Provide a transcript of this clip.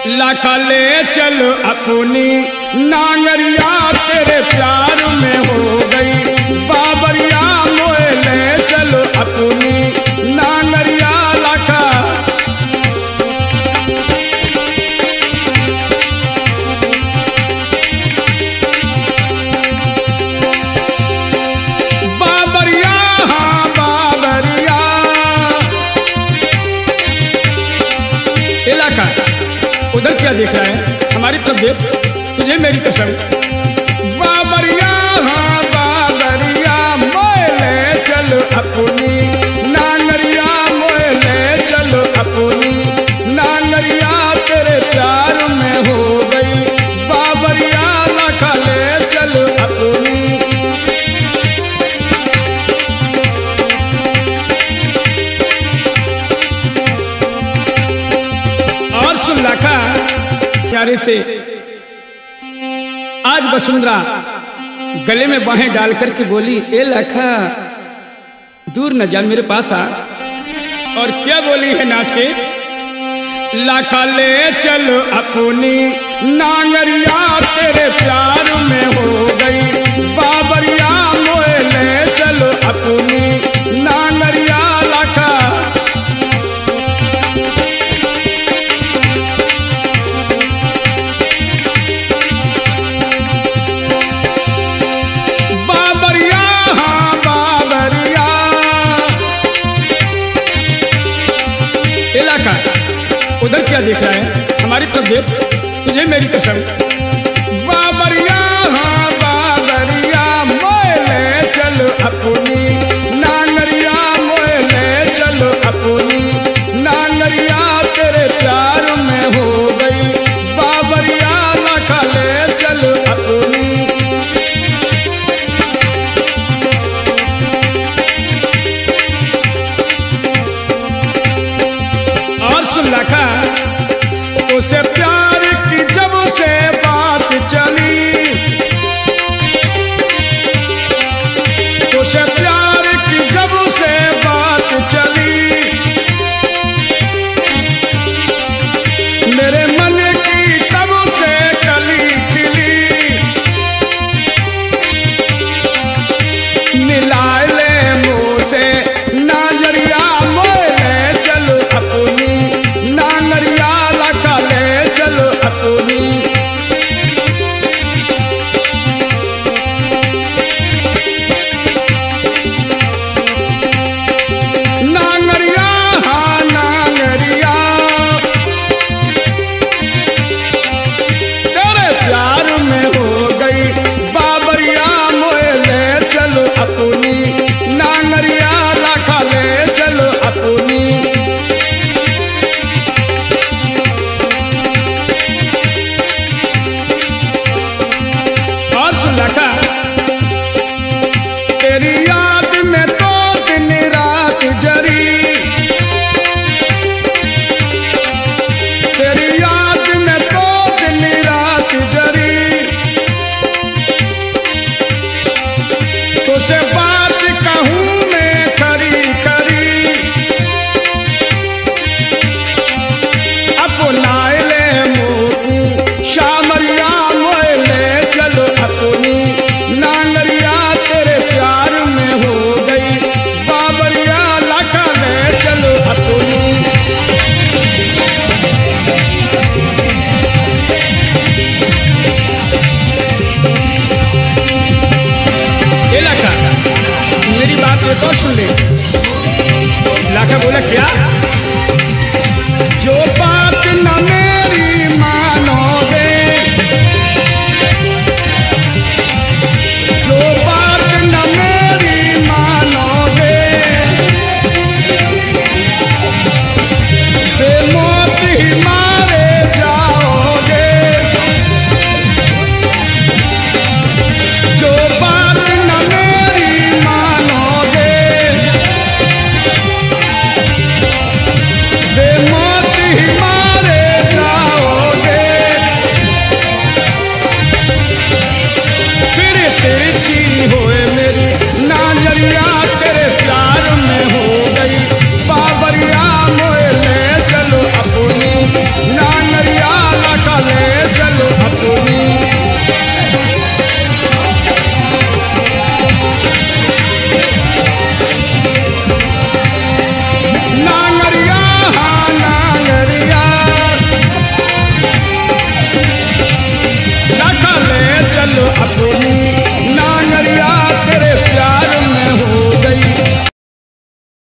लाखा ले चल अपनी नांगरिया तेरे प्यार में हो गई बाबरिया मोए ले चल अपनी नांगरिया लाखा। बाबरिया हाँ बाबरिया इलाका उधर क्या देख रहा है, हमारी तरफ देख, तुझे मेरी कसम। बाबरिया हाँ बाबरिया मोए ले चल अपनी नांगरिया मोए ले चल अपनी नांगरिया तेरे प्यार में हो गई बाबरिया लाखा ले चल अपनी। और सुन लाखा प्यारे से आज वसुंधरा गले में बाहें डाल करके बोली, ए लाखा दूर न जा मेरे पास आ। और क्या बोली है नाच के, लाखा ले चल अपनी नांगरिया तेरे प्यार में हो गई बाबरिया मोए ले चल अपनी नांगरिया लाखा। इलाका उधर क्या देख रहा है, हमारी तरफ देख, तुझे मेरी कसम।